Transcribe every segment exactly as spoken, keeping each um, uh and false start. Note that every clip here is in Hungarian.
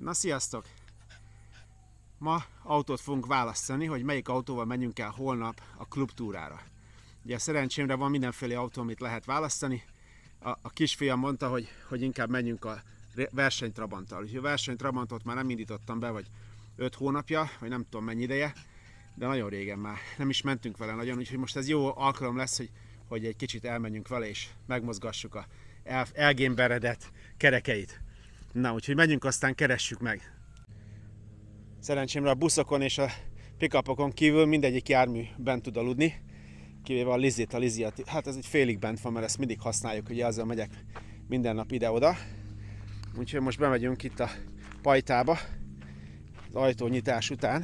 Na sziasztok! Ma autót fogunk választani, hogy melyik autóval menjünk el holnap a klubtúrára. Ugye szerencsémre van mindenféle autó, amit lehet választani. A, a kisfiam mondta, hogy, hogy inkább menjünk a versenytrabanttal. Úgyhogy a versenytrabantot már nem indítottam be, vagy öt hónapja, vagy nem tudom mennyi ideje, de nagyon régen már nem is mentünk vele nagyon, úgyhogy most ez jó alkalom lesz, hogy, hogy egy kicsit elmenjünk vele és megmozgassuk a el, elgémberedett kerekeit. Na, úgyhogy menjünk, aztán keressük meg. Szerencsémre a buszokon és a pick-upokon kívül mindegyik jármű bent tud aludni, kivéve a Lizit, a Liziat. Hát ez egy félig bent van, mert ezt mindig használjuk, ugye azzal megyek minden nap ide-oda. Úgyhogy most bemegyünk itt a pajtába, az ajtónyitás után.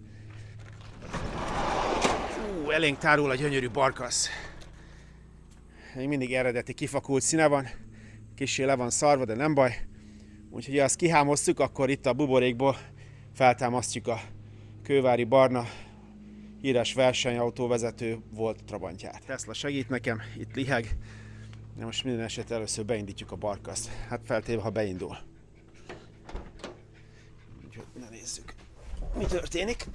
Ú, elénk tárul a gyönyörű barkasz. Még mindig eredeti kifakult színe van, kissé le van szarva, de nem baj. Úgyhogy ha azt kihámoztuk, akkor itt a buborékból feltámasztjuk a kővári barna híres versenyautóvezető volt trabantját. Tesla segít nekem, itt liheg. De most minden esetre először beindítjuk a barkaszt. Hát feltéve, ha beindul. Úgyhogy ne nézzük, mi történik.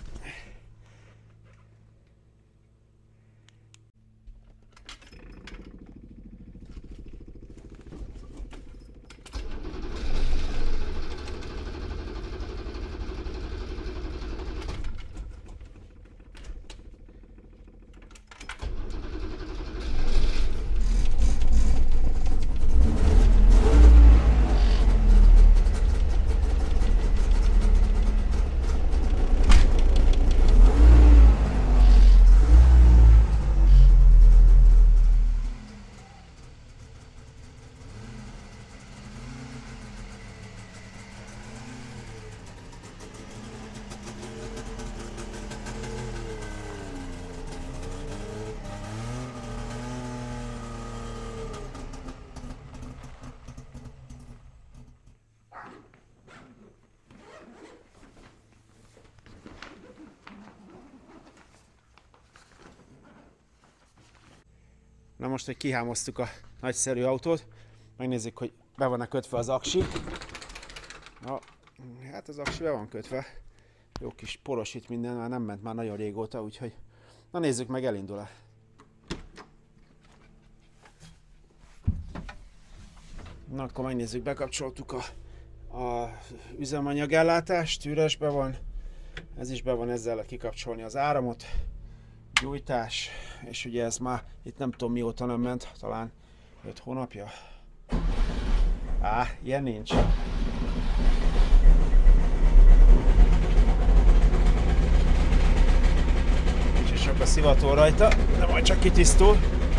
Na most, hogy kihámoztuk a nagyszerű autót, megnézzük, hogy be van-e kötve az aksi. Na, hát az aksi be van kötve. Jó kis poros itt minden, már nem ment már nagyon régóta, úgyhogy na nézzük meg, elindul-e. Na akkor megnézzük, bekapcsoltuk a, a üzemanyagellátást, üresbe van. Ez is be van, ezzel lehet kikapcsolni az áramot. Gyújtás, és ugye ez már itt nem tudom mióta nem ment, talán öt hónapja. Á, ilyen nincs. Nincs is sok a szivató rajta, de majd csak kitisztul.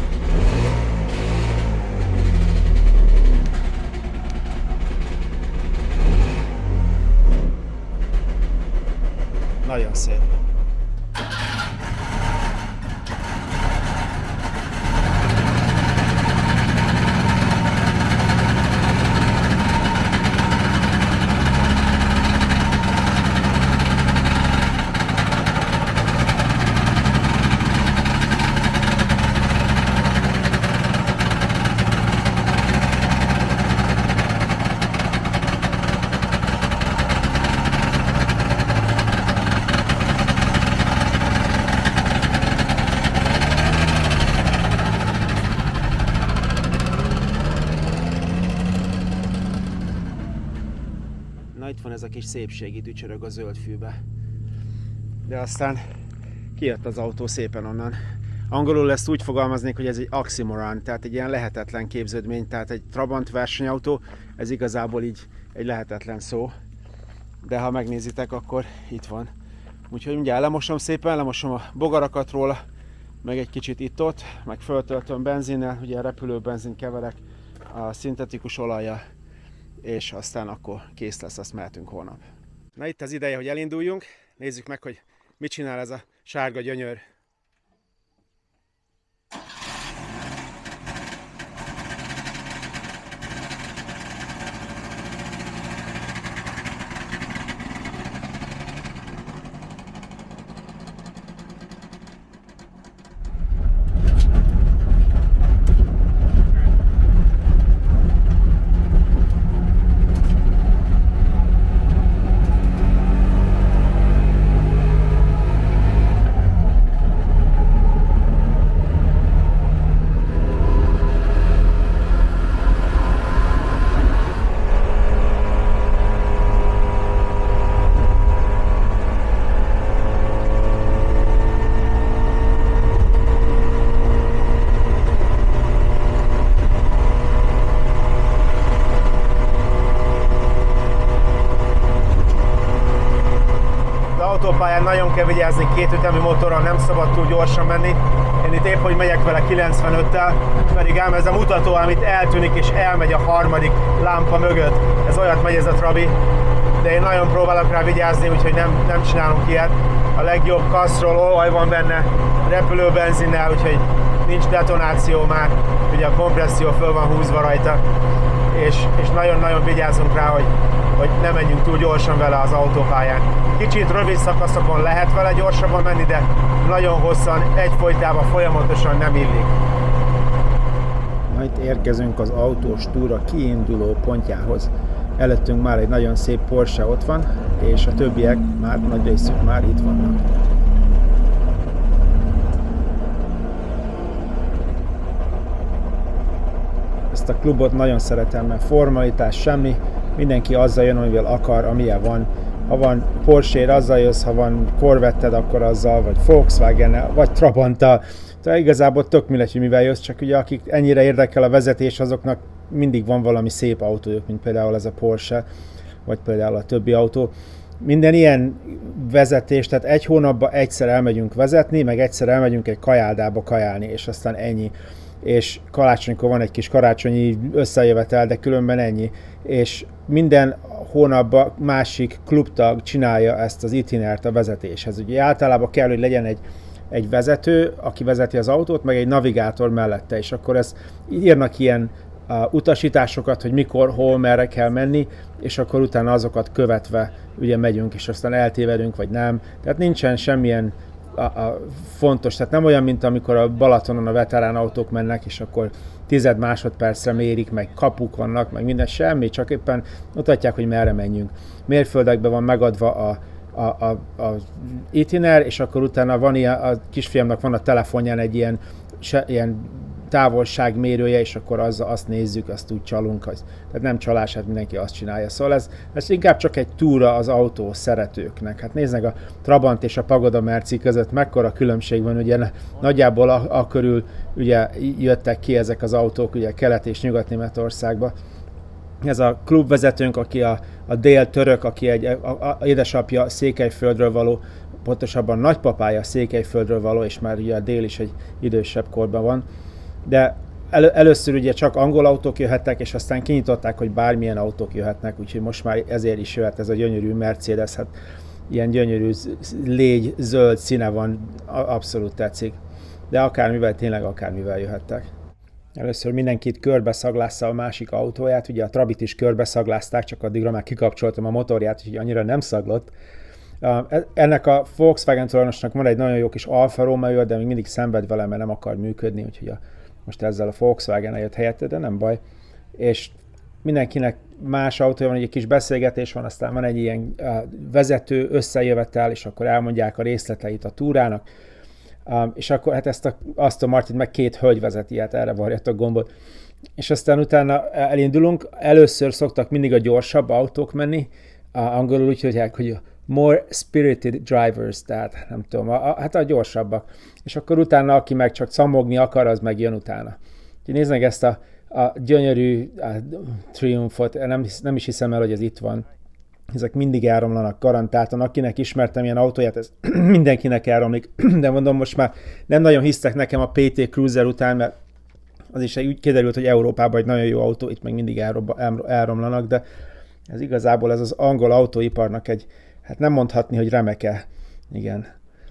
Nagyon szép. Na itt van ez a kis szépségi tücsörög a zöld fűbe. De aztán kijött az autó szépen onnan. Angolul ezt úgy fogalmaznék, hogy ez egy oxymoron, tehát egy ilyen lehetetlen képződmény, tehát egy Trabant versenyautó, ez igazából így egy lehetetlen szó. De ha megnézitek, akkor itt van. Úgyhogy mindjárt lemosom szépen, lemosom a bogarakat róla, meg egy kicsit itt-ott, meg föltöltöm benzinnel, ugye repülő benzin keverek a szintetikus olajjal, és aztán akkor kész lesz, azt mehetünk holnap. Na itt az ideje, hogy elinduljunk. Nézzük meg, hogy mit csinál ez a sárga gyönyör. autópályán nagyon kell vigyázni, kétütemű motorral nem szabad túl gyorsan menni. Én itt épp hogy megyek vele kilencvenöttel, pedig ám ez a mutató, amit eltűnik és elmegy a harmadik lámpa mögött. Ez olyat megy ez a Trabi, de én nagyon próbálok rá vigyázni, úgyhogy nem, nem csinálunk ilyet. A legjobb kaszról olaj van benne, repülőbenzinnel, úgyhogy nincs detonáció már, ugye a kompresszió föl van húzva rajta, és, és nagyon-nagyon vigyázzunk rá, hogy, hogy ne menjünk túl gyorsan vele az autópályán. Kicsit rövid szakaszokon lehet vele gyorsabban menni, de nagyon hosszan, egyfolytában folyamatosan nem illik. Na, itt érkezünk az autós túra kiinduló pontjához. Előttünk már egy nagyon szép Porsche ott van, és a többiek már nagy részük már itt vannak. Ezt a klubot nagyon szeretem, mert formalitás semmi, mindenki azzal jön, amivel akar, amilyen van. Ha van Porsche-ér, azzal jössz, ha van Corvette-ed, akkor azzal, vagy Volkswagen-nel, vagy Trabanttal. Tehát igazából tök mindegy, hogy mivel jössz, csak ugye akik ennyire érdekel a vezetés, azoknak mindig van valami szép autójuk, mint például ez a Porsche, vagy például a többi autó. Minden ilyen vezetés, tehát egy hónapban egyszer elmegyünk vezetni, meg egyszer elmegyünk egy kajáldába kajálni, és aztán ennyi. És karácsonykor van egy kis karácsonyi összejövetel, de különben ennyi. És minden hónapban másik klubtag csinálja ezt az itinert a vezetéshez. Ugye általában kell, hogy legyen egy, egy vezető, aki vezeti az autót, meg egy navigátor mellette, és akkor ezt írnak ilyen uh, utasításokat, hogy mikor, hol, merre kell menni, és akkor utána azokat követve ugye megyünk, és aztán eltévedünk, vagy nem. Tehát nincsen semmilyen A, a fontos, tehát nem olyan, mint amikor a Balatonon a veterán autók mennek, és akkor tized másodpercre mérik, meg kapuk vannak, meg minden, semmi, csak éppen mutatják, hogy merre menjünk. Mérföldekben van megadva a, a, a, a itiner, és akkor utána van ilyen, a kisfiamnak van a telefonján egy ilyen, se, ilyen távolságmérője, és akkor az, azt nézzük, azt úgy csalunk. Az. Tehát nem csalás, hát mindenki azt csinálja. Szóval ez, ez inkább csak egy túra az autó szeretőknek. Hát néznek a Trabant és a Pagoda Merci között, mekkora különbség van, ugye nagyjából a, a körül ugye jöttek ki ezek az autók, ugye Kelet- és Nyugat-Németországba. Ez a klubvezetőnk, aki a, a dél-török, aki egy a, a, a édesapja Székelyföldről való, pontosabban nagypapája Székelyföldről való, és már ugye a dél is egy idősebb korban van. De elő, először ugye csak angol autók jöhettek, és aztán kinyitották, hogy bármilyen autók jöhetnek, úgyhogy most már ezért is jöhet ez a gyönyörű Mercedes, hát ilyen gyönyörű légy, zöld színe van, abszolút tetszik. De akármivel, tényleg akármivel jöhettek. Először mindenkit körbeszaglásza a másik autóját, ugye a Trabit is körbeszaglázták, csak addigra már kikapcsoltam a motorját, úgyhogy annyira nem szaglott. Ennek a Volkswagen tulajdonosnak van egy nagyon jó kis Alfa Romeo, de még mindig szenved vele, mert nem akar működni, úgyhogy a, most ezzel a Volkswagen eljött helyette, de nem baj. És mindenkinek más autója van, egy kis beszélgetés van, aztán van egy ilyen vezető összejövetel, és akkor elmondják a részleteit a túrának. Um, és akkor hát ezt a Aston Martin meg két hölgy vezeti, hát erre varjatok gombot. És aztán utána elindulunk, először szoktak mindig a gyorsabb autók menni, a, angolul úgy hívják, hogy more spirited drivers, tehát nem tudom, a, a, hát a gyorsabbak. És akkor utána, aki meg csak camogni akar, az meg jön utána. Úgyhogy nézd meg ezt a, a gyönyörű a Triumphot, nem, nem is hiszem el, hogy ez itt van. Ezek mindig elromlanak garantáltan. Akinek ismertem ilyen autóját, ez mindenkinek elromlik. De mondom, most már nem nagyon hisztek nekem a pé té Cruiser után, mert az is úgy kiderült, hogy Európában egy nagyon jó autó, itt meg mindig elromlanak, de ez igazából ez az angol autóiparnak egy, hát nem mondhatni, hogy remeke. Igen.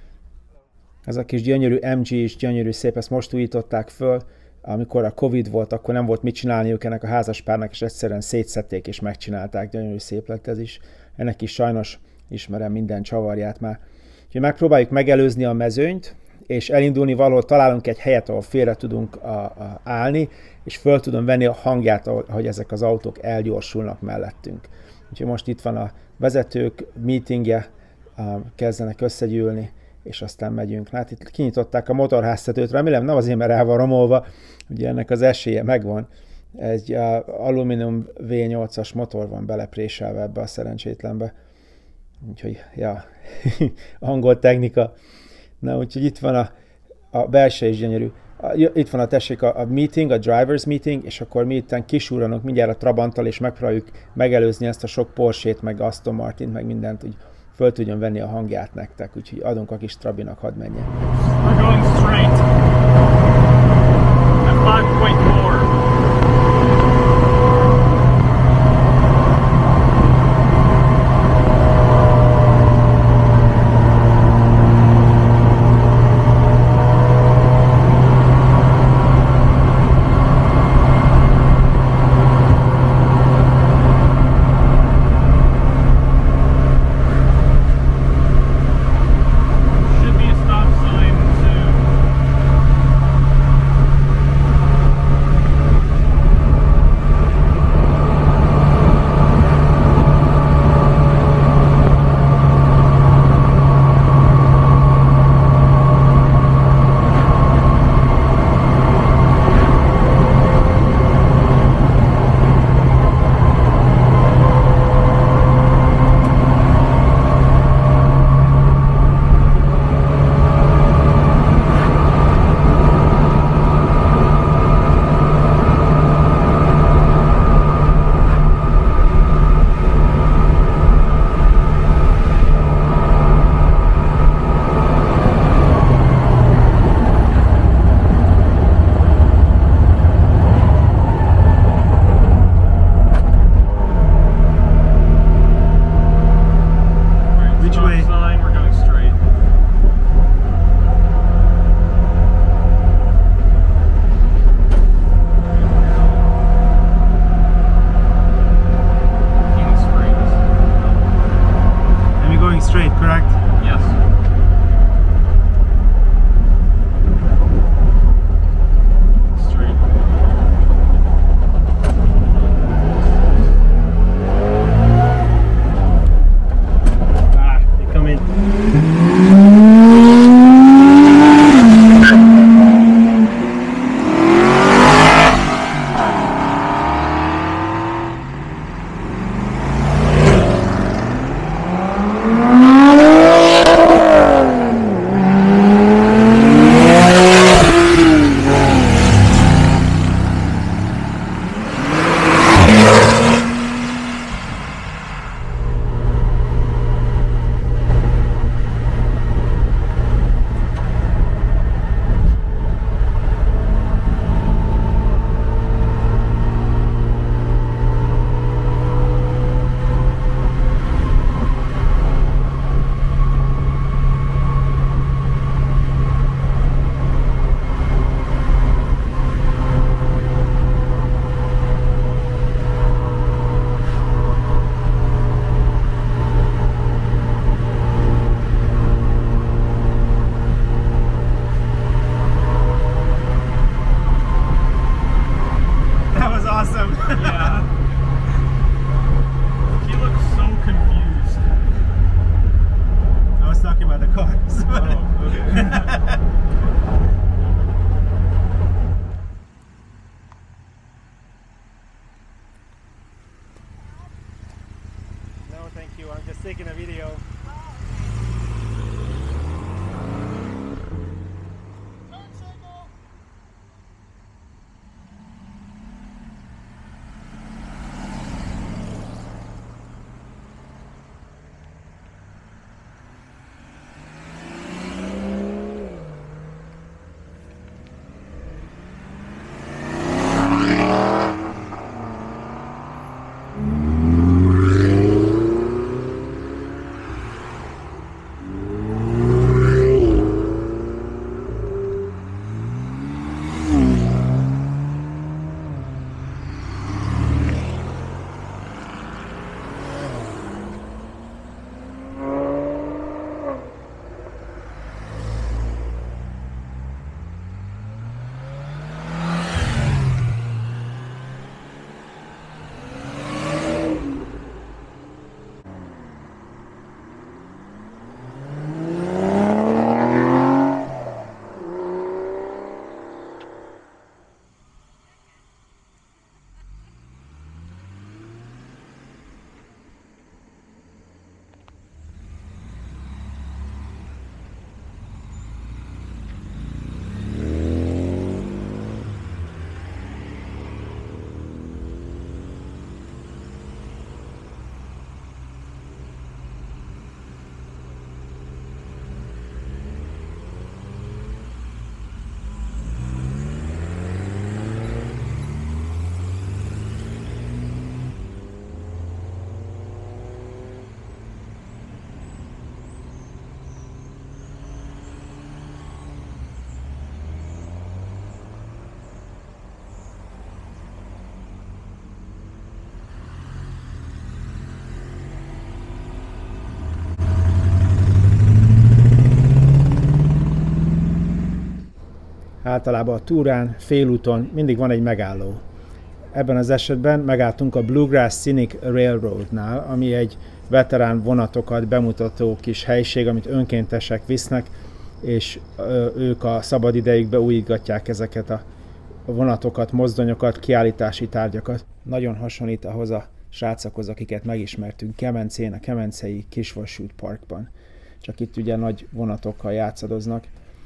Ez a kis gyönyörű em gé is gyönyörű szép, ezt most újították föl. Amikor a Covid volt, akkor nem volt mit csinálniuk ennek a házaspárnak, és egyszerűen szétszedték és megcsinálták. Gyönyörű szép lett ez is. Ennek is sajnos ismerem minden csavarját már. Úgyhogy megpróbáljuk megelőzni a mezőnyt, és elindulni valahol, találunk egy helyet, ahol félre tudunk a, a, állni, és föl tudom venni a hangját, ahogy ezek az autók elgyorsulnak mellettünk. Úgyhogy most itt van a vezetők meetingje, kezdenek összegyűlni, és aztán megyünk. Hát itt kinyitották a motorháztetőt, remélem nem azért, mert el van romolva, ugye ennek az esélye megvan. Egy uh, alumínium vé nyolcas motor van belepréselve ebbe a szerencsétlenbe. Úgyhogy, ja, angol technika. Na, úgyhogy itt van a, a belső is gyönyörű. A, itt van a tessék a, a meeting, a drivers meeting, és akkor mi itten kisúranunk mindjárt a Trabanttal, és megpróbáljuk megelőzni ezt a sok Porsche-t, meg Aston Martint, meg mindent úgy föl tudjon venni a hangját nektek, úgyhogy adunk a kis Trabinak, hadd menjen. We're going straight at five point four. Taking a video. Általában a túrán, félúton mindig van egy megálló. Ebben az esetben megálltunk a Bluegrass Scenic Railroadnál, ami egy veterán vonatokat bemutató kis helység, amit önkéntesek visznek, és ők a szabadidejükbe újítgatják ezeket a vonatokat, mozdonyokat, kiállítási tárgyakat. Nagyon hasonlít ahhoz a srácokhoz, akiket megismertünk Kemencén, a Kemencei Kisvasút Parkban. Csak itt ugye nagy vonatokkal játszadoznak,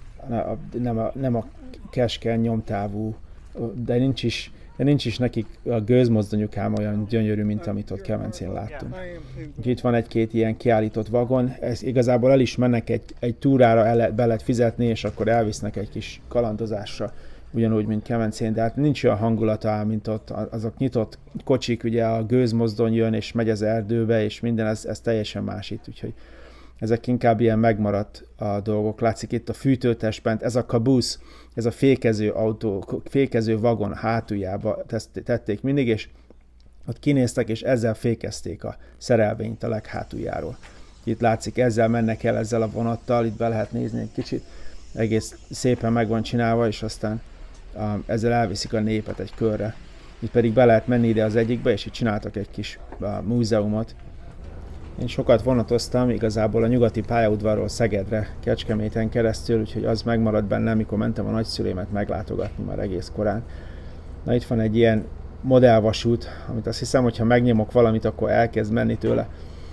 nem a, nem a keskeny, nyomtávú, de nincs is, de nincs is nekik a gőzmozdonyuk ám olyan gyönyörű, mint amit ott Kemencén láttunk. Itt van egy-két ilyen kiállított vagon, ez igazából el is mennek egy, egy túrára, el lehet, be lehet fizetni, és akkor elvisznek egy kis kalandozásra, ugyanúgy, mint Kemencén, de hát nincs olyan hangulata, mint ott, azok nyitott kocsik, ugye a gőzmozdony jön, és megy az erdőbe, és minden, ez, ez teljesen más itt, úgyhogy ezek inkább ilyen megmaradt a dolgok. Látszik itt a fűtőtest bent, ez a caboose, ez a fékező autó, fékező vagon hátuljába tették mindig, és ott kinéztek, és ezzel fékezték a szerelvényt a leghátuljáról. Itt látszik, ezzel mennek el ezzel a vonattal, itt be lehet nézni egy kicsit, egész szépen meg van csinálva, és aztán um, ezzel elviszik a népet egy körre. Itt pedig be lehet menni ide az egyikbe, és itt csináltak egy kis uh, múzeumot. Én sokat vonatoztam igazából a nyugati pályaudvarról Szegedre, Kecskeméten keresztül, úgyhogy az megmaradt bennem, amikor mentem a nagyszüleimet meglátogatni már egész korán. Na, itt van egy ilyen modellvasút, amit azt hiszem, hogy ha megnyomok valamit, akkor elkezd menni tőle.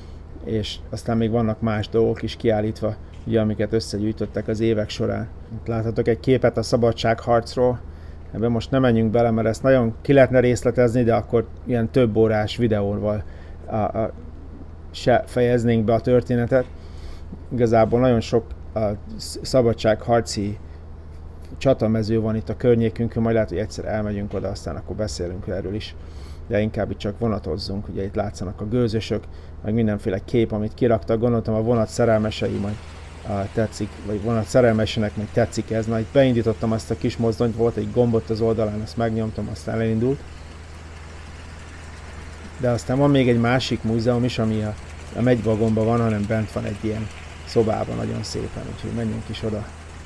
És aztán még vannak más dolgok is kiállítva, ugye, amiket összegyűjtöttek az évek során. Itt láthatok egy képet a szabadságharcról. Ebben most nem menjünk bele, mert ezt nagyon ki lehetne részletezni, de akkor ilyen több órás videóval a, a, se fejeznénk be a történetet. Igazából nagyon sok a szabadságharci csatamező van itt a környékünkön, majd lehet, hogy egyszer elmegyünk oda, aztán akkor beszélünk erről is. De inkább itt csak vonatozzunk, ugye itt látszanak a gőzösök, meg mindenféle kép, amit kiraktak. Gondoltam, a vonat szerelmesei majd a, tetszik, vagy vonat szerelmesének meg tetszik ez. Na, itt beindítottam azt a kis mozdonyt, volt egy gombot az oldalán, azt megnyomtam, aztán elindult. De aztán van még egy másik múzeum is, ami a, a megyvagonban van, hanem bent van egy ilyen szobában nagyon szépen, úgyhogy menjünk is oda.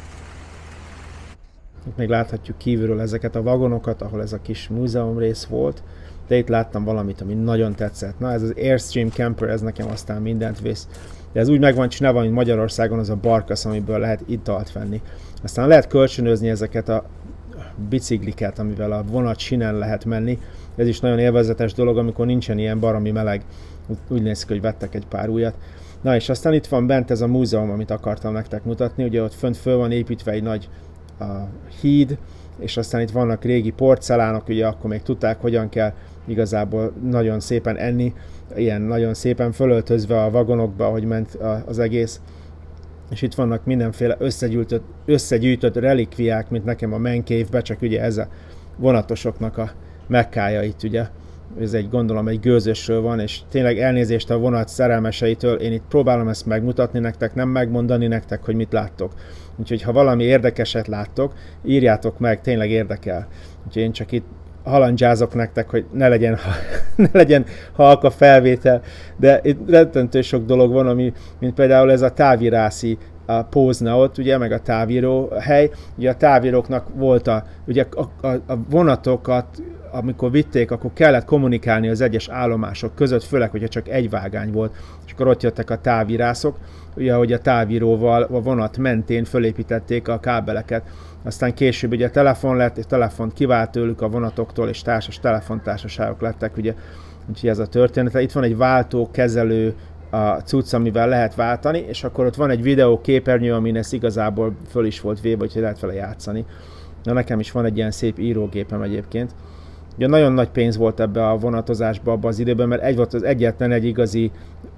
Itt még láthatjuk kívülről ezeket a vagonokat, ahol ez a kis múzeum rész volt, de itt láttam valamit, ami nagyon tetszett. Na, ez az Airstream Camper, ez nekem aztán mindent visz. De ez úgy meg van csinálva, mint Magyarországon az a barkasz, amiből lehet italt venni. Aztán lehet kölcsönözni ezeket a bicikliket, amivel a vonat sinen lehet menni. Ez is nagyon élvezetes dolog, amikor nincsen ilyen baromi meleg. Úgy néz ki, hogy vettek egy pár újat. Na, és aztán itt van bent ez a múzeum, amit akartam nektek mutatni. Ugye ott fönt föl van építve egy nagy a híd, és aztán itt vannak régi porcelánok, ugye akkor még tudták, hogyan kell igazából nagyon szépen enni, ilyen nagyon szépen fölöltözve a vagonokba, ahogy ment az egész. És itt vannak mindenféle összegyűjtött, összegyűjtött relikviák, mint nekem a Man Cave-be, csak ugye ez a vonatosoknak a mekkája itt, ugye. Ez egy, gondolom, egy gőzösről van, és tényleg elnézést a vonat szerelmeseitől, én itt próbálom ezt megmutatni nektek, nem megmondani nektek, hogy mit láttok. Úgyhogy ha valami érdekeset láttok, írjátok meg, tényleg érdekel. Úgyhogy én csak itt halandzsázok nektek, hogy ne legyen, ne legyen halk a felvétel, de itt rettentő sok dolog van, ami, mint például ez a távirászi a pózna ott, ugye, meg a távíró hely. Ugye a távíróknak volt a, ugye a, a, a vonatokat, amikor vitték, akkor kellett kommunikálni az egyes állomások között, főleg, hogyha csak egy vágány volt, és akkor ott jöttek a távírászok, ugye, hogy a távíróval a vonat mentén fölépítették a kábeleket. Aztán később ugye a telefon lett, és telefont kivált tőlük a vonatoktól, és társas telefontársaságok lettek, ugye, úgyhogy ez a történet. Itt van egy váltó, kezelő, a cucc, amivel lehet váltani, és akkor ott van egy videó képernyő, amin ez igazából föl is volt véve, úgyhogy lehet vele játszani. Na, nekem is van egy ilyen szép írógépem egyébként. Ugye nagyon nagy pénz volt ebbe a vonatozásba abban az időben, mert egy volt az egyetlen egy igazi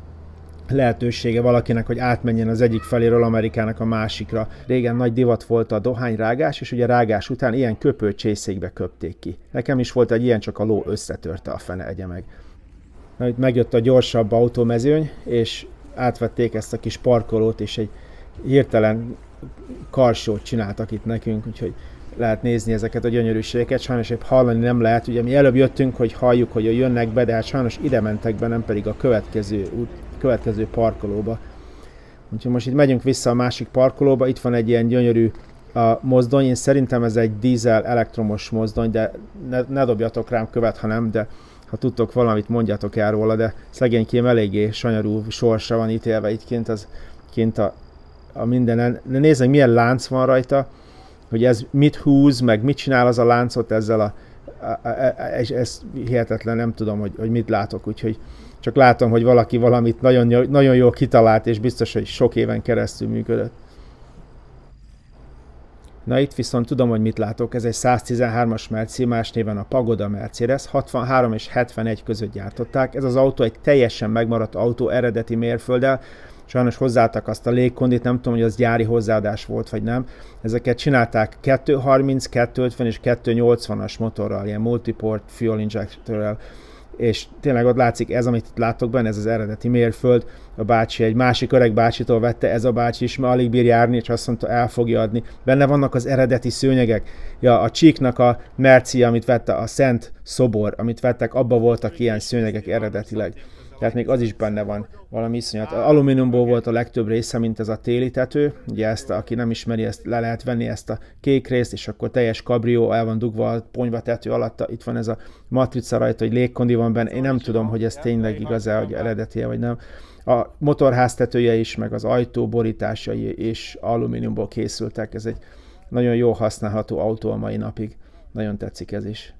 lehetősége valakinek, hogy átmenjen az egyik feléről Amerikának a másikra. Régen nagy divat volt a dohányrágás, és ugye rágás után ilyen köpő csészékbe köpték ki. Nekem is volt egy ilyen, csak a ló összetörte, a fene egye meg. Na, itt megjött a gyorsabb autómezőny, és átvették ezt a kis parkolót, és egy hirtelen karsót csináltak itt nekünk, úgyhogy lehet nézni ezeket a gyönyörűségeket. Sajnos épp hallani nem lehet, ugye mi előbb jöttünk, hogy halljuk, hogy jönnek be, de hát sajnos ide mentek be, nem pedig a következő, út, következő parkolóba. Úgyhogy most itt megyünk vissza a másik parkolóba, itt van egy ilyen gyönyörű a mozdony. Én szerintem ez egy dízel elektromos mozdony, de ne, ne dobjatok rám követ, ha nem, de ha tudtok valamit, mondjatok el róla, de szegénykém eléggé sanyarú sorsra van ítélve itt kint, az, kint a, a mindenen. Nézzük, milyen lánc van rajta, hogy ez mit húz, meg mit csinál az a láncot ezzel a... a, a, a ez, ez hihetetlen, nem tudom, hogy, hogy mit látok, úgyhogy csak látom, hogy valaki valamit nagyon, nagyon jól kitalált, és biztos, hogy sok éven keresztül működött. Na itt viszont tudom, hogy mit látok, ez egy száztizenhármas Merci, más néven a Pagoda Mercedes, hatvanhárom és hetvenegy között gyártották. Ez az autó egy teljesen megmaradt autó eredeti mérfölddel, sajnos hozzáadtak azt a légkondit, nem tudom, hogy az gyári hozzáadás volt, vagy nem. Ezeket csinálták kétszázharminc, kétszázötven és kétszáznyolcvanas motorral, ilyen multiport fuel injectorrel, és tényleg ott látszik ez, amit itt látok benne, ez az eredeti mérföld. A bácsi egy másik öreg bácsitól vette, ez a bácsi is, mert alig bír járni, és azt mondta, el fogja adni. Benne vannak az eredeti szőnyegek. Ja, a Csíknak a Merci, amit vette, a Szent szobor, amit vettek, abba voltak ilyen szőnyegek eredetileg. Tehát még az is benne van, valami iszonyat. Alumíniumból volt a legtöbb része, mint ez a téli tető. Ugye ezt, aki nem ismeri, ezt le lehet venni, ezt a kék részt, és akkor teljes kabrió el van dugva a ponyva tető alatta. Itt van ez a matrica rajta, hogy légkondi van benne. Én nem tudom, hogy ez tényleg igaz-e, hogy eredeti vagy nem. A motorház tetője is, meg az ajtó borításai és alumíniumból készültek. Ez egy nagyon jó használható autó a mai napig. Nagyon tetszik ez is.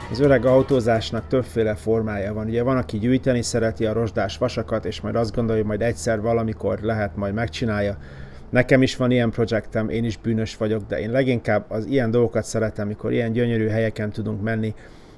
Az öreg autózásnak többféle formája van. Ugye van, aki gyűjteni szereti a rozsdás vasakat, és majd azt gondolja, hogy majd egyszer valamikor lehet, majd megcsinálja. Nekem is van ilyen projektem, én is bűnös vagyok, de én leginkább az ilyen dolgokat szeretem, mikor ilyen gyönyörű helyeken tudunk menni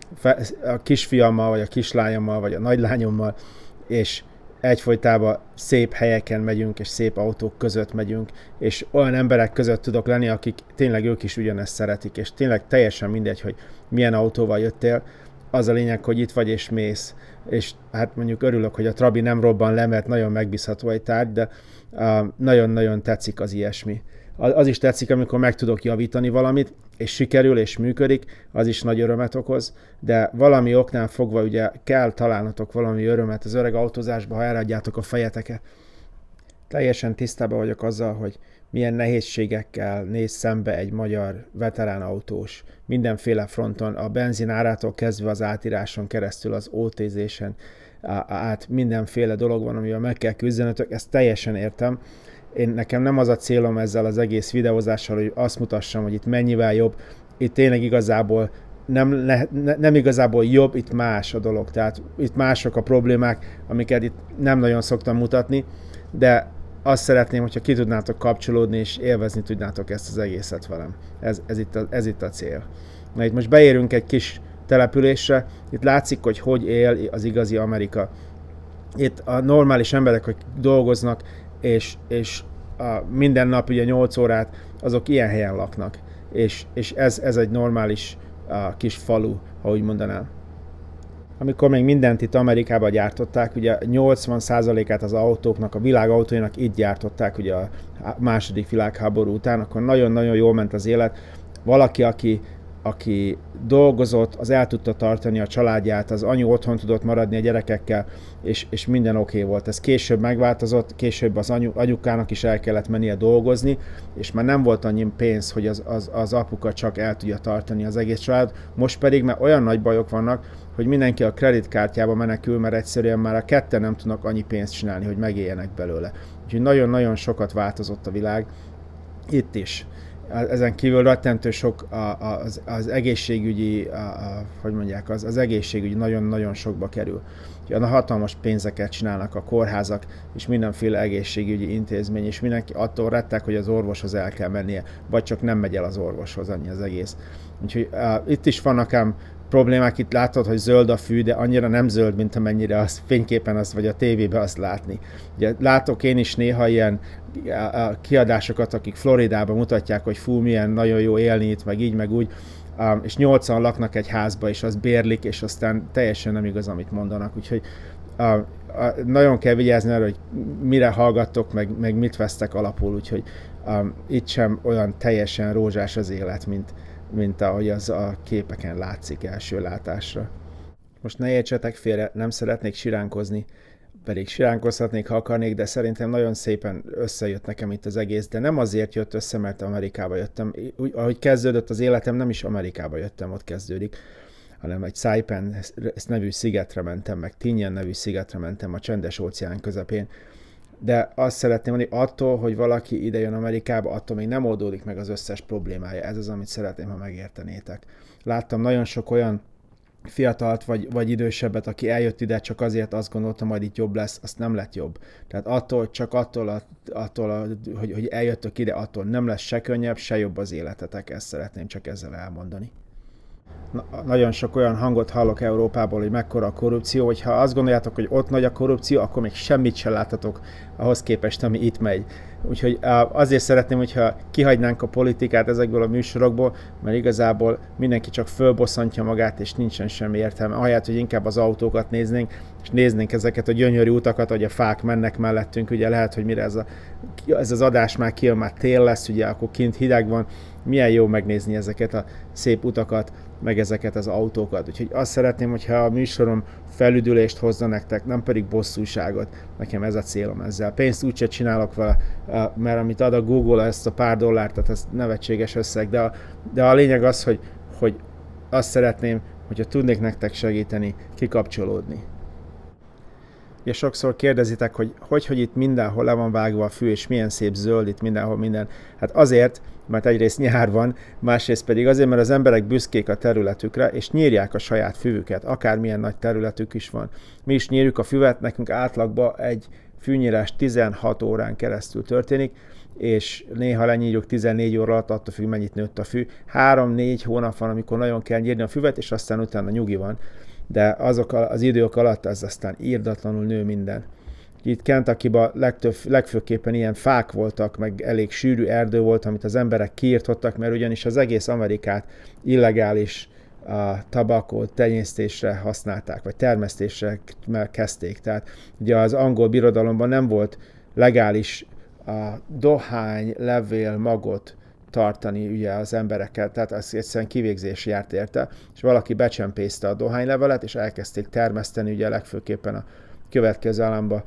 a kisfiammal, vagy a kislányommal, vagy a nagylányommal, és egyfolytában szép helyeken megyünk, és szép autók között megyünk, és olyan emberek között tudok lenni, akik tényleg ők is ugyanezt szeretik, és tényleg teljesen mindegy, hogy milyen autóval jöttél, az a lényeg, hogy itt vagy és mész, és hát mondjuk örülök, hogy a Trabi nem robban le, mert nagyon megbízható egy tárgy, de nagyon-nagyon uh, tetszik az ilyesmi. Az, az is tetszik, amikor meg tudok javítani valamit, és sikerül, és működik, az is nagy örömet okoz, de valami oknál fogva ugye kell találnotok valami örömet az öreg autózásba, ha eladjátok a fejeteket. Teljesen tisztában vagyok azzal, hogy milyen nehézségekkel néz szembe egy magyar veterán autós. Mindenféle fronton, a benzin árától kezdve az átíráson keresztül, az ó té zésen át mindenféle dolog van, amivel meg kell küzdenötök, ezt teljesen értem. Én, nekem nem az a célom ezzel az egész videózással, hogy azt mutassam, hogy itt mennyivel jobb. Itt tényleg igazából nem, ne, nem igazából jobb, itt más a dolog. Tehát itt mások a problémák, amiket itt nem nagyon szoktam mutatni, de azt szeretném, hogyha ki tudnátok kapcsolódni, és élvezni tudnátok ezt az egészet velem. Ez, ez, itt, a, ez itt a cél. Na itt most beérünk egy kis településre, itt látszik, hogy hogy él az igazi Amerika. Itt a normális emberek, hogy dolgoznak, és, és a minden nap ugye nyolc órát, azok ilyen helyen laknak. És, és ez, ez egy normális a kis falu, ha úgy mondanám. Amikor még mindent itt Amerikában gyártották, ugye nyolcvan százalékát az autóknak, a világ autóinak itt gyártották ugye a második világháború után, akkor nagyon-nagyon jól ment az élet. Valaki, aki, aki dolgozott, az el tudta tartani a családját, az anyu otthon tudott maradni a gyerekekkel, és, és minden oké okay volt. Ez később megváltozott, később az anyu, anyukának is el kellett mennie dolgozni, és már nem volt annyi pénz, hogy az, az, az apuka csak el tudja tartani az egész család. Most pedig már olyan nagy bajok vannak, hogy mindenki a kreditkártyába menekül, mert egyszerűen már a ketten nem tudnak annyi pénzt csinálni, hogy megéljenek belőle. Úgyhogy nagyon-nagyon sokat változott a világ, itt is. Ezen kívül rettentő sok az, az egészségügyi, a, a, hogy mondják, az, az egészségügyi nagyon-nagyon sokba kerül. A hatalmas pénzeket csinálnak a kórházak, és mindenféle egészségügyi intézmény, és mindenki attól rettek, hogy az orvoshoz el kell mennie, vagy csak nem megy el az orvoshoz, annyi az egész. Úgyhogy uh, itt is vannak ám problémák, itt látod, hogy zöld a fű, de annyira nem zöld, mint amennyire az fényképen azt, vagy a tévében azt látni. Ugye, látok én is néha ilyen kiadásokat, akik Floridában mutatják, hogy fú, milyen nagyon jó élni itt, meg így, meg úgy, um, és nyolcan laknak egy házba, és azt bérlik, és aztán teljesen nem igaz, amit mondanak. Úgyhogy uh, uh, nagyon kell vigyázni arra, hogy mire hallgattok, meg, meg mit vesztek alapul, úgyhogy um, itt sem olyan teljesen rózsás az élet, mint mint ahogy az a képeken látszik első látásra. Most ne értsetek félre, nem szeretnék siránkozni, pedig siránkozhatnék, ha akarnék, de szerintem nagyon szépen összejött nekem itt az egész, de nem azért jött össze, mert Amerikába jöttem. Úgy, ahogy kezdődött az életem, nem is Amerikába jöttem, ott kezdődik, hanem egy Saipan nevű szigetre mentem, meg Tinian nevű szigetre mentem a csendes óceán közepén. De azt szeretném mondani, attól, hogy valaki ide jön Amerikába, attól még nem oldódik meg az összes problémája. Ez az, amit szeretném, ha megértenétek. Láttam nagyon sok olyan fiatalt vagy, vagy idősebbet, aki eljött ide, csak azért azt gondolta, majd itt jobb lesz, azt nem lett jobb. Tehát attól, csak attól, attól hogy, hogy eljöttök ide, attól nem lesz se könnyebb, se jobb az életetek. Ezt szeretném csak ezzel elmondani. Na, nagyon sok olyan hangot hallok Európából, hogy mekkora a korrupció, hogy ha azt gondoljátok, hogy ott nagy a korrupció, akkor még semmit sem láttatok ahhoz képest, ami itt megy. Úgyhogy azért szeretném, hogyha kihagynánk a politikát ezekből a műsorokból, mert igazából mindenki csak fölbosszantja magát, és nincsen semmi értelme. Ahelyett, hogy inkább az autókat néznénk, és néznénk ezeket a gyönyörű utakat, hogy a fák mennek mellettünk, ugye lehet, hogy mire ez, a, ez az adás már kijön, már tél lesz, ugye akkor kint hideg van, milyen jó megnézni ezeket a szép utakat, meg ezeket az autókat. Úgyhogy azt szeretném, hogyha a műsorom felüdülést hozza nektek, nem pedig bosszúságot. Nekem ez a célom ezzel. Pénzt úgyse csinálok vele, mert amit ad a Google, ezt a pár dollárt, tehát ez nevetséges összeg, de a, de a lényeg az, hogy, hogy azt szeretném, hogyha tudnék nektek segíteni, kikapcsolódni. Ugye sokszor kérdezitek, hogy hogy, hogy itt mindenhol le van vágva a fű, és milyen szép zöld itt mindenhol minden. Hát azért, mert egyrészt nyár van, másrészt pedig azért, mert az emberek büszkék a területükre, és nyírják a saját füvüket, akármilyen nagy területük is van. Mi is nyírjuk a füvet, nekünk átlagban egy fűnyírás tizenhat órán keresztül történik, és néha lenyírjuk tizennégy óra alatt, attól függ, mennyit nőtt a fű. három-négy hónap van, amikor nagyon kell nyírni a füvet, és aztán utána nyugi van. De azok az idők alatt ez aztán írdatlanul nő minden. Itt Kentuckyban legtöbb, legfőképpen ilyen fák voltak, meg elég sűrű erdő volt, amit az emberek kiirtottak, mert ugyanis az egész Amerikát illegális a tabakót tenyésztésre használták, vagy termesztésre kezdték. Tehát ugye az angol birodalomban nem volt legális a dohány, levél, magot tartani ugye az emberekkel, tehát az egyszerűen kivégzés járt érte, és valaki becsempészte a dohánylevelet, és elkezdték termeszteni ugye legfőképpen a következő államba,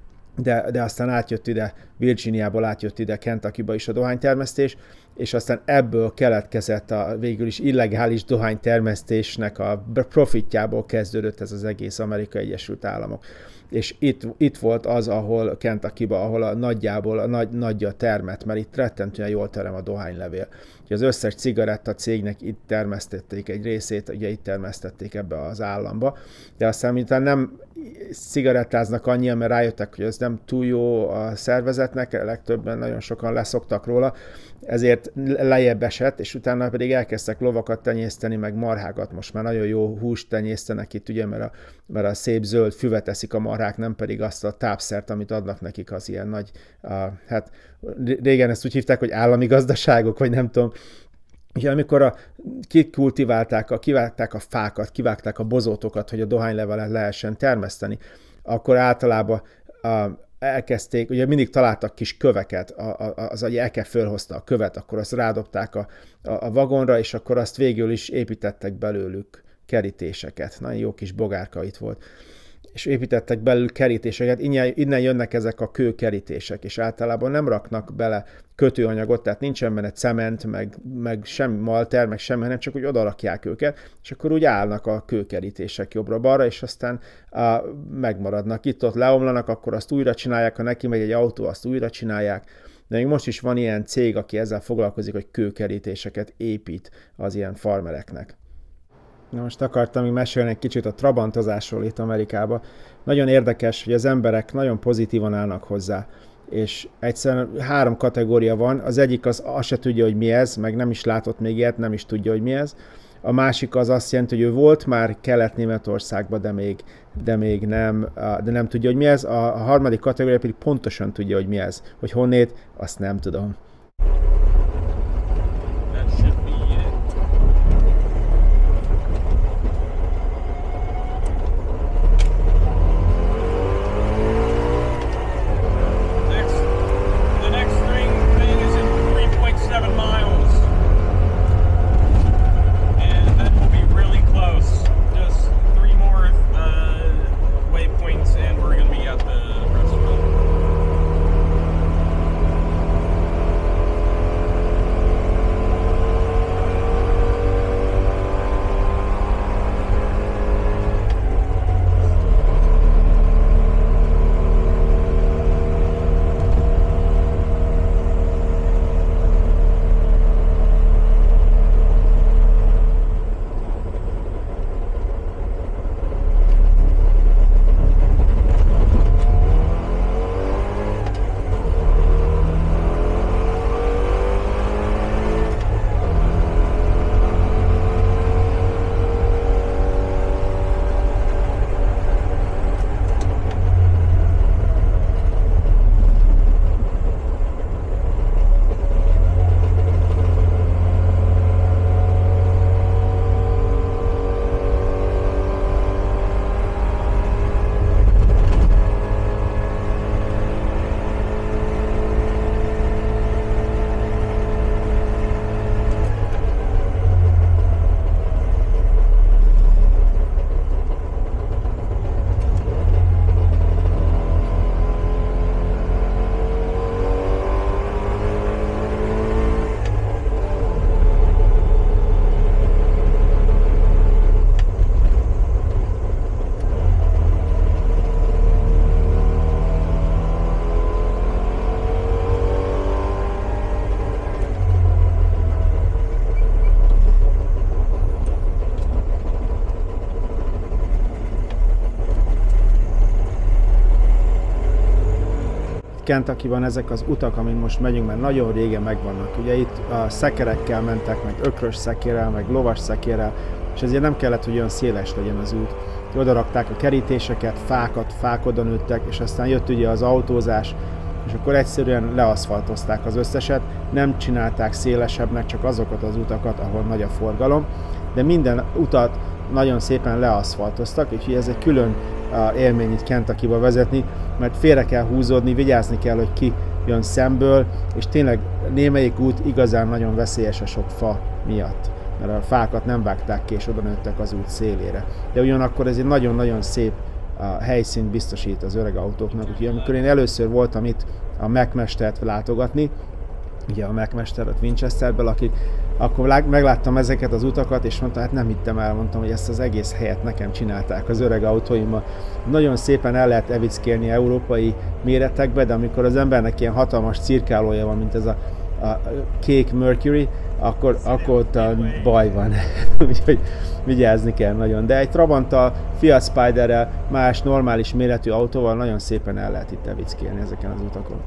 de, de aztán átjött ide, Virginiából átjött ide Kentuckyba is a dohánytermesztés, és aztán ebből keletkezett a végül is illegális dohánytermesztésnek a profitjából kezdődött ez az egész Amerikai Egyesült Államok. És itt, itt volt az, ahol Kentuckyba, ahol a nagyjából a nagy, nagyja termett, mert itt rettentően jól terem a dohánylevél. Az összes cigaretta cégnek itt termesztették egy részét, ugye itt termesztették ebbe az államba, de aztán miután nem cigarettáznak annyian, mert rájöttek, hogy ez nem túl jó a szervezetnek, legtöbben nagyon sokan leszoktak róla, ezért lejjebb esett, és utána pedig elkezdtek lovakat tenyészteni, meg marhákat. Most már nagyon jó húst tenyésztenek itt, ugye, mert a, mert a szép zöld füvet eszik a marhák, nem pedig azt a tápszert, amit adnak nekik az ilyen nagy, a, hát régen ezt úgy hívták, hogy állami gazdaságok, vagy nem tudom. Ugye, amikor a, kikultiválták, a, kivágták a fákat, kivágták a bozótokat, hogy a dohánylevelet lehessen termeszteni, akkor általában a, elkezdték, ugye mindig találtak kis köveket, a, a, az agy elke fölhozta a követ, akkor azt rádobták a, a, a vagonra, és akkor azt végül is építettek belőlük kerítéseket. Nagyon jó kis bogárka itt volt. És építettek belül kerítéseket, innen, innen jönnek ezek a kőkerítések, és általában nem raknak bele kötőanyagot, tehát nincsen benne cement, meg, meg semmi malter, meg semmi, hanem csak úgy odarakják őket, és akkor úgy állnak a kőkerítések jobbra-balra, és aztán á, megmaradnak. Itt-ott leomlanak, akkor azt újra csinálják, ha neki megy egy autó, azt újra csinálják. De még most is van ilyen cég, aki ezzel foglalkozik, hogy kőkerítéseket épít az ilyen farmereknek. Na most akartam még mesélni egy kicsit a trabantozásról itt Amerikában. Nagyon érdekes, hogy az emberek nagyon pozitívan állnak hozzá. És egyszerűen három kategória van. Az egyik az azt se tudja, hogy mi ez, meg nem is látott még ilyet, nem is tudja, hogy mi ez. A másik az azt jelenti, hogy ő volt már Kelet-Németországban, de még, de még nem, de nem tudja, hogy mi ez. A, a harmadik kategória pedig pontosan tudja, hogy mi ez. Hogy honnét, azt nem tudom. Kentuckyban ezek az utak, amin most megyünk, mert nagyon régen megvannak. Ugye itt a szekerekkel mentek, meg ökrös szekérrel, meg lovas szekérrel, és ezért nem kellett, hogy olyan széles legyen az út. Oda rakták a kerítéseket, fákat, fák oda nőttek, és aztán jött ugye az autózás, és akkor egyszerűen leaszfaltozták az összeset, nem csinálták szélesebbnek csak azokat az utakat, ahol nagy a forgalom, de minden utat nagyon szépen leaszfaltoztak, és ez egy külön élmény itt Kentuckyba vezetni, mert félre kell húzódni, vigyázni kell, hogy ki jön szemből, és tényleg némelyik út igazán nagyon veszélyes a sok fa miatt, mert a fákat nem vágták ki, és oda nőttek az út szélére. De ugyanakkor ez egy nagyon-nagyon szép a helyszínt biztosít az öreg autóknak, úgyhogy amikor én először voltam itt a Mac-mestert látogatni, ugye a Mac-mester ott Winchesterből, aki akkor megláttam ezeket az utakat, és mondta, hát nem hittem el, mondtam, hogy ezt az egész helyet nekem csinálták az öreg autóimmal. Nagyon szépen el lehet evickélni európai méretekbe, de amikor az embernek ilyen hatalmas cirkálója van, mint ez a, a kék Mercury, akkor, akkor ott a baj van. Úgyhogy vigyázni kell nagyon. De egy Trabanttal, Fiat Spiderrel, más normális méretű autóval nagyon szépen el lehet itt evickélni ezeken az utakon.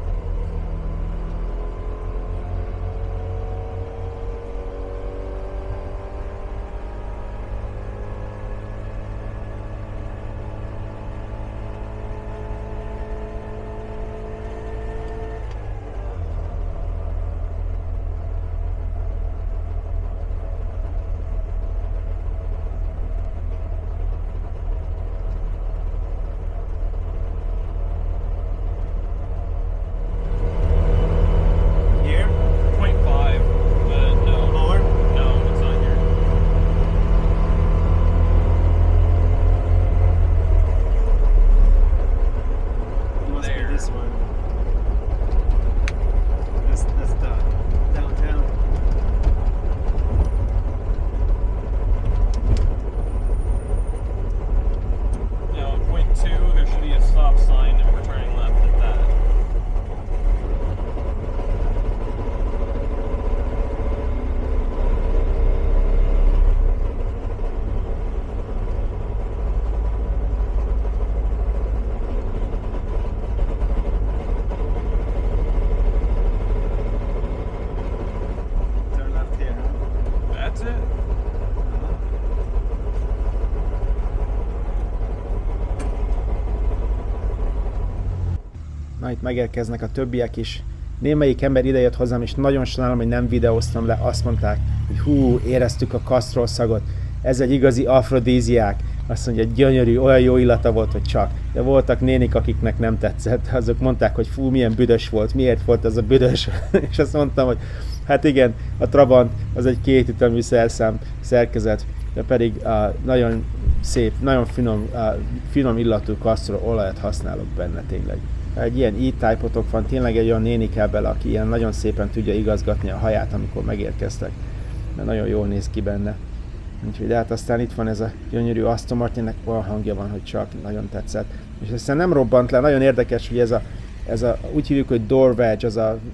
Na, itt megérkeznek a többiek is. Némelyik ember idejött hozzám, és nagyon sajnálom, hogy nem videóztam le. Azt mondták, hogy hú, éreztük a kasztrol szagot. Ez egy igazi afrodíziák. Azt mondja, gyönyörű, olyan jó illata volt, hogy csak. De voltak nénik, akiknek nem tetszett. Azok mondták, hogy fú, milyen büdös volt, miért volt ez a büdös. És azt mondtam, hogy hát igen, a Trabant az egy kétütemű szerszám szerkezet, de pedig uh, nagyon szép, nagyon finom, uh, finom illatú kasztrol olajat használok benne tényleg. Egy ilyen E-Type-otok van, tényleg egy olyan néni kell bele, aki ilyen nagyon szépen tudja igazgatni a haját, amikor megérkeztek. Mert nagyon jól néz ki benne. Úgyhogy de hát aztán itt van ez a gyönyörű Aston Martinnek, olyan hangja van, hogy csak nagyon tetszett. És aztán nem robbant le, nagyon érdekes, hogy ez a, ez a úgy hívjuk, hogy door wedge, az a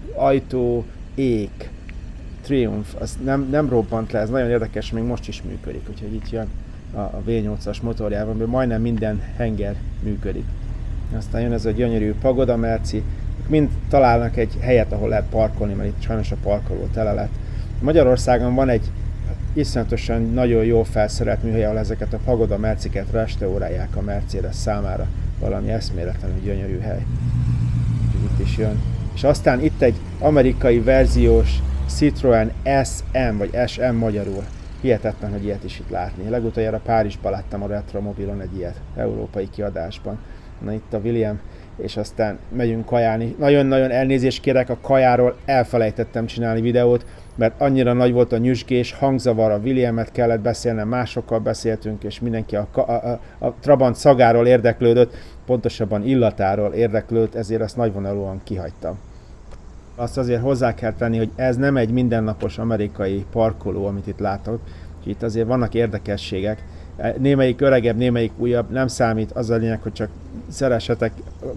ajtó ék, Triumph, az nem, nem robbant le, ez nagyon érdekes, még most is működik. Úgyhogy itt jön a, a vé nyolcas motorjában, mert majdnem minden henger működik. Aztán jön ez a gyönyörű Pagoda Merci, mind találnak egy helyet, ahol lehet parkolni, mert itt sajnos a parkoló tele lett. Magyarországon van egy iszonyatosan nagyon jól felszerelt műhely, ahol ezeket a Pagoda Merciket restaurálják a Mercedes számára. Valami eszméletlenül gyönyörű hely. Úgyhogy itt is jön. És aztán itt egy amerikai verziós Citroen es em, vagy es em magyarul. Hihetetlen, hogy ilyet is itt látni. Legutoljára Párizsban láttam a Retromobilon egy ilyet, európai kiadásban. Na itt a William, és aztán megyünk kajálni. Nagyon-nagyon elnézést kérek, a kajáról elfelejtettem csinálni videót, mert annyira nagy volt a nyüzsgés, hangzavar, a Williamet kellett beszélnem, másokkal beszéltünk, és mindenki a, a, a, a Trabant szagáról érdeklődött, pontosabban illatáról érdeklődött, ezért azt nagyvonalúan kihagytam. Azt azért hozzá kell tenni, hogy ez nem egy mindennapos amerikai parkoló, amit itt látok, és itt azért vannak érdekességek. Némelyik öregebb, némelyik újabb, nem számít, az a lényeg, hogy csak szeressetek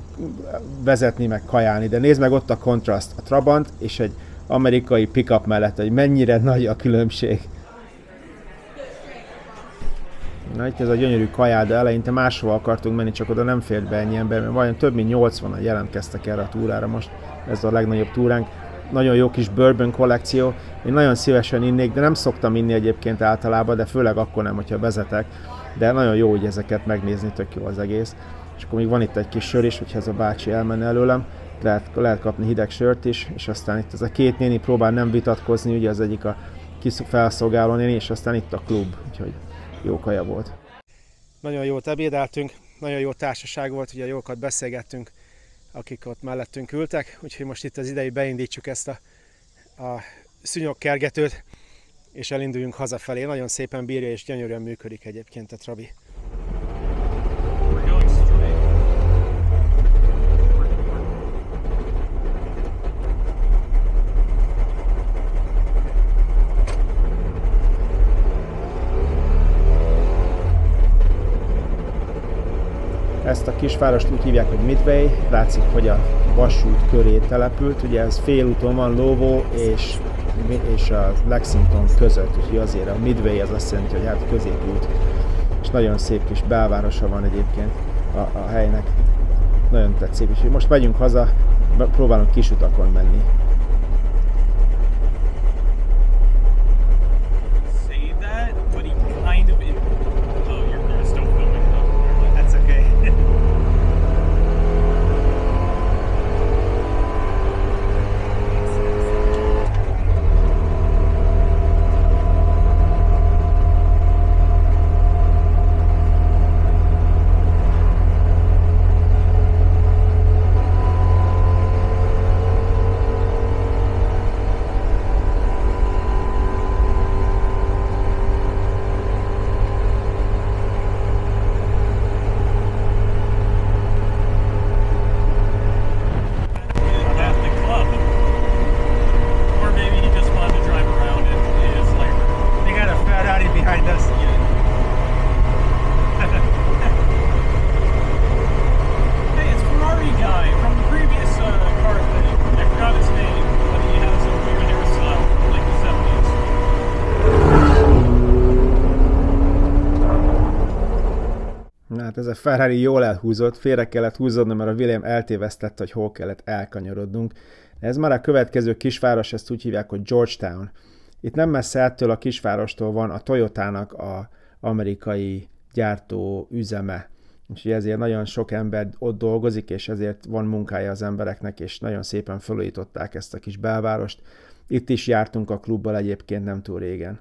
vezetni, meg kajálni, de nézd meg ott a kontraszt, a Trabant és egy amerikai pickup mellett, hogy mennyire nagy a különbség. Na itt ez a gyönyörű kajáda, eleinte máshova akartunk menni, csak oda nem fért be ennyi ember, mert vajon több mint nyolcvanan jelentkeztek erre a túrára most, ez a legnagyobb túránk. Nagyon jó kis bourbon kollekció, én nagyon szívesen innék, de nem szoktam inni egyébként általában, de főleg akkor nem, hogyha vezetek, de nagyon jó, hogy ezeket megnézni, tök jó az egész. És akkor még van itt egy kis sör is, hogyha ez a bácsi elmenne előlem, lehet, lehet kapni hideg sört is, és aztán itt ez a két néni próbál nem vitatkozni, ugye az egyik a kis felszolgáló néni, és aztán itt a klub, úgyhogy jó kaja volt. Nagyon jót ebédeltünk, nagyon jó társaság volt, ugye jókat beszélgettünk, akik ott mellettünk ültek, úgyhogy most itt az idei beindítsuk ezt a, a szúnyogkergetőt, és elinduljunk hazafelé. Nagyon szépen bírja és gyönyörűen működik egyébként a Trabi. Ezt a kisvárost úgy hívják, hogy Midway, látszik, hogy a vasút köré települt, ugye ez félúton van Louisville és, és a Lexington között, úgyhogy azért a Midway az azt jelenti, hogy hát középút, és nagyon szép kis belvárosa van egyébként a, a helynek, nagyon tetszik, úgyhogy most megyünk haza, próbálunk kis utakon menni. Hát ez a Ferrari jól elhúzott, félre kellett húzódnom, mert a William eltévesztette, hogy hol kellett elkanyarodnunk. Ez már a következő kisváros, ezt úgy hívják, hogy Georgetown. Itt nem messze ettől a kisvárostól van a Toyotának az amerikai gyártó üzeme. Úgyhogy ezért nagyon sok ember ott dolgozik, és ezért van munkája az embereknek, és nagyon szépen felújították ezt a kis belvárost. Itt is jártunk a klubbal egyébként nem túl régen.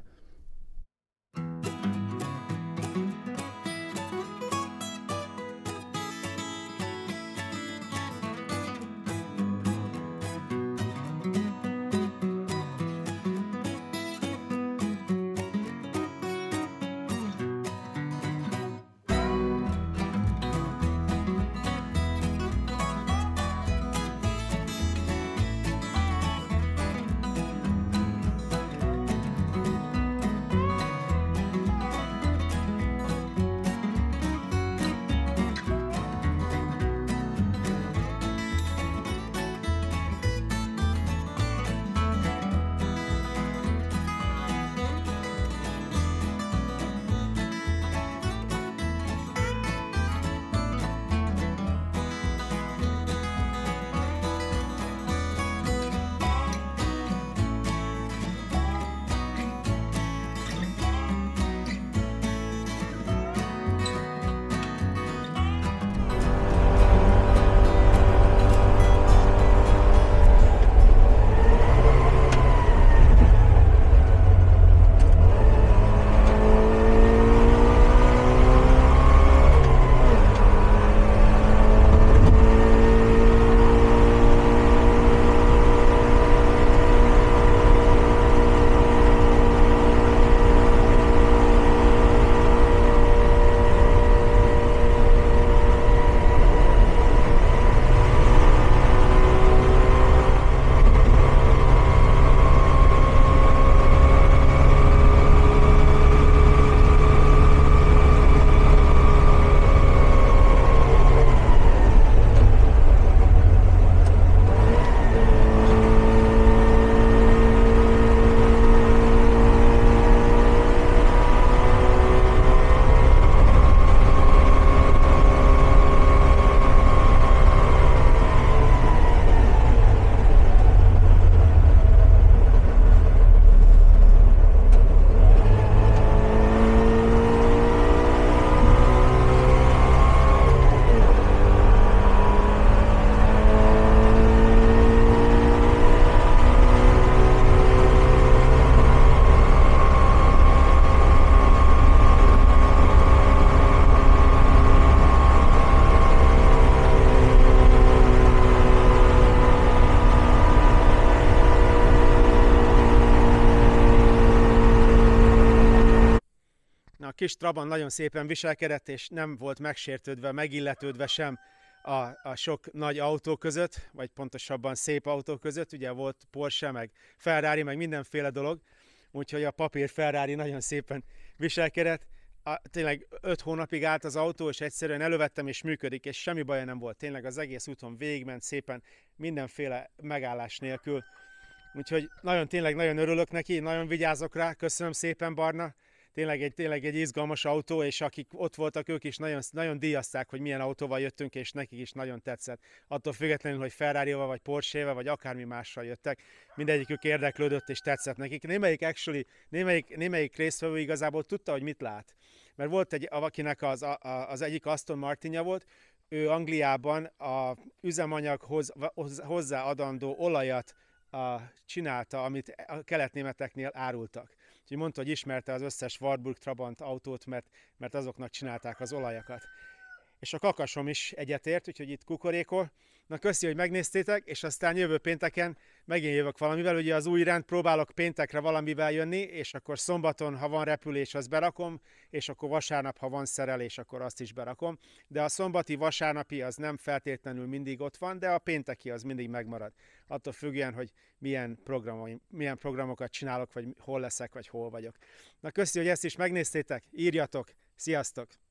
A kis Trabant nagyon szépen viselkedett, és nem volt megsértődve, megilletődve sem a, a sok nagy autó között, vagy pontosabban szép autó között. Ugye volt Porsche, meg Ferrari, meg mindenféle dolog, úgyhogy a papír Ferrari nagyon szépen viselkedett. A, tényleg öt hónapig állt az autó, és egyszerűen elővettem, és működik, és semmi baja nem volt. Tényleg az egész úton végigment szépen, mindenféle megállás nélkül. Úgyhogy nagyon, tényleg nagyon örülök neki, nagyon vigyázok rá, köszönöm szépen, Barna. Tényleg egy, tényleg egy izgalmas autó, és akik ott voltak, ők is nagyon, nagyon díjazták, hogy milyen autóval jöttünk, és nekik is nagyon tetszett. Attól függetlenül, hogy Ferrarival, vagy Porsche-vel, vagy akármi mással jöttek, mindegyikük érdeklődött, és tetszett nekik. Némelyik, actually, némelyik, némelyik résztvevő igazából tudta, hogy mit lát. Mert volt egy, akinek az, a, az egyik Aston Martinja volt, ő Angliában a üzemanyaghoz hozzáadandó olajat a, csinálta, amit a keletnémeteknél árultak. Úgyhogy mondta, hogy ismerte az összes Warburg Trabant autót, mert, mert azoknak csinálták az olajakat. És a kakasom is egyetért, úgyhogy itt kukorékol. Na köszi, hogy megnéztétek, és aztán jövő pénteken megint jövök valamivel. Ugye az új rend, próbálok péntekre valamivel jönni, és akkor szombaton, ha van repülés, azt berakom, és akkor vasárnap, ha van szerelés, akkor azt is berakom. De a szombati, vasárnapi az nem feltétlenül mindig ott van, de a pénteki az mindig megmarad. Attól függően, hogy milyen, milyen programokat csinálok, vagy hol leszek, vagy hol vagyok. Na köszi, hogy ezt is megnéztétek, írjatok, sziasztok!